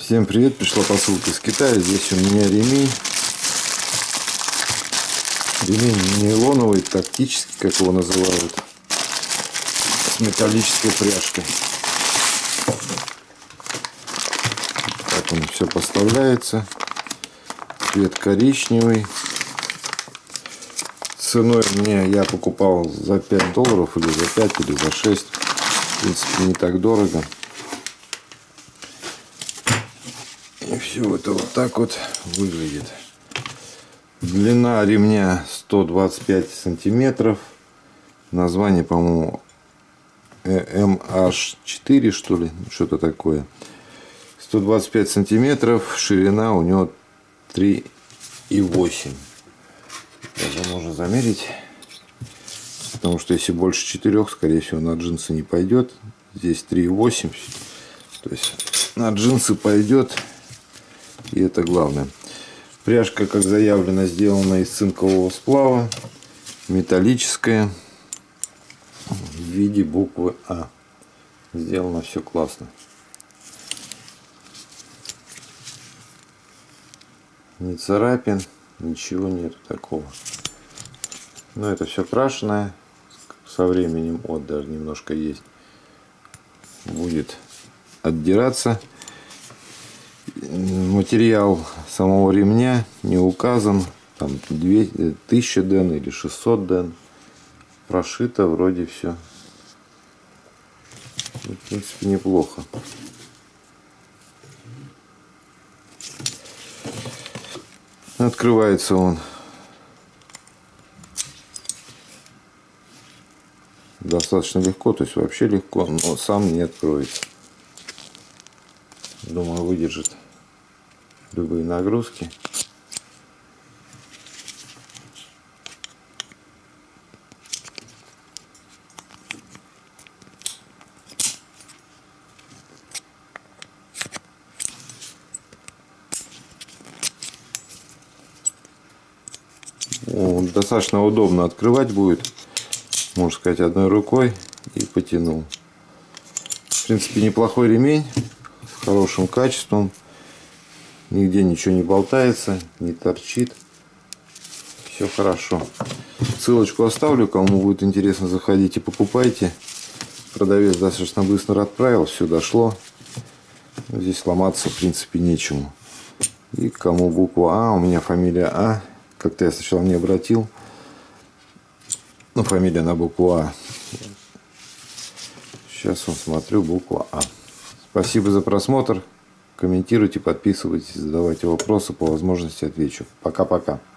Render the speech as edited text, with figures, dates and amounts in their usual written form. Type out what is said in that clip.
Всем привет, пришла посылка из Китая. Здесь у меня ремень. Ремень нейлоновый, тактический, как его называют, с металлической пряжкой. Так он все поставляется. Цвет коричневый. Ценой мне я покупал за $5 или за 5 или за 6. В принципе, не так дорого. И все это вот так вот выглядит. Длина ремня 125 сантиметров. Название, по-моему, MH4, что ли, что-то такое. 125 сантиметров. Ширина у него 3,8. Даже можно замерить. Потому что если больше 4, скорее всего, на джинсы не пойдет. Здесь 3,8. То есть на джинсы пойдет. И это главное. Пряжка, как заявлено, сделана из цинкового сплава. Металлическая. В виде буквы А. Сделано все классно. Ни царапин, ничего нету такого. Но это все крашеное. Со временем, вот даже немножко есть, будет отдираться. Материал самого ремня не указан. Там 1000 ден или 600 ден. Прошито вроде все. В принципе, неплохо. Открывается он достаточно легко, то есть вообще легко, но сам не откроется. Думаю, выдержит любые нагрузки. Достаточно удобно открывать будет, можно сказать, одной рукой, и потянул. В принципе, неплохой ремень с хорошим качеством. Нигде ничего не болтается, не торчит. Все хорошо. Ссылочку оставлю, кому будет интересно, заходите, покупайте. Продавец достаточно быстро отправил, все дошло. Здесь ломаться, в принципе, нечему. И кому буква А, у меня фамилия А. Как-то я сначала не обратил. Но фамилия на букву А. Сейчас вот смотрю, буква А. Спасибо за просмотр. Комментируйте, подписывайтесь, задавайте вопросы, по возможности отвечу. Пока-пока.